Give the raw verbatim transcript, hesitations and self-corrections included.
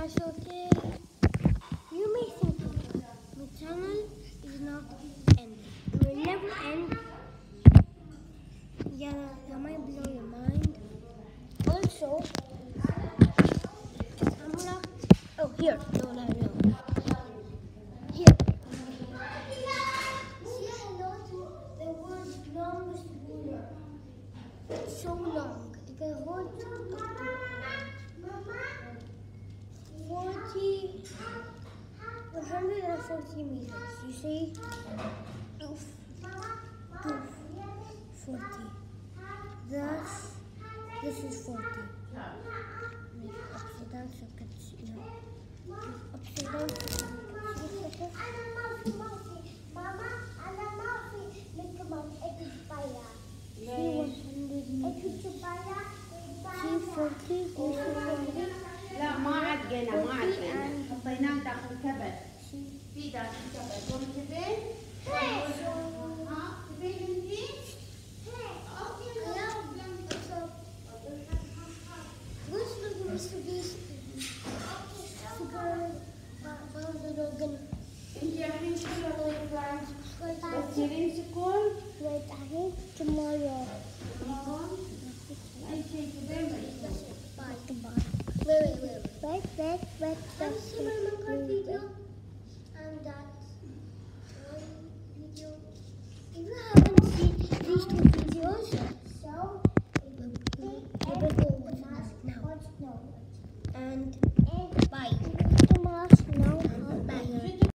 guys, okay? You may think my channel is not ending. It will never end. Yeah, that might blow your mind. Also, camera. Oh, here. No, no, no. Here. Say hello to the world's longest ruler. It's so long. It can hold forty, one hundred forty meters. You see? Oof. Oof. forty. Thus, this is forty. Make it upside down so you can see. No. Upside down so you can see. Mama, ana mouse, make a mouse, it is fire. See one hundred meters. See forty, this is forty. لا ما عاد جينا ما عاد جينا حطيناه داخل كبد في داخل كبد قوم تبين ها تبين انتي انتي الحين شو تصيرين سكون Tomorrow. اي شيء تبين Bye. Bye. Wait, wait, wait. Wait, wait, wait. wait.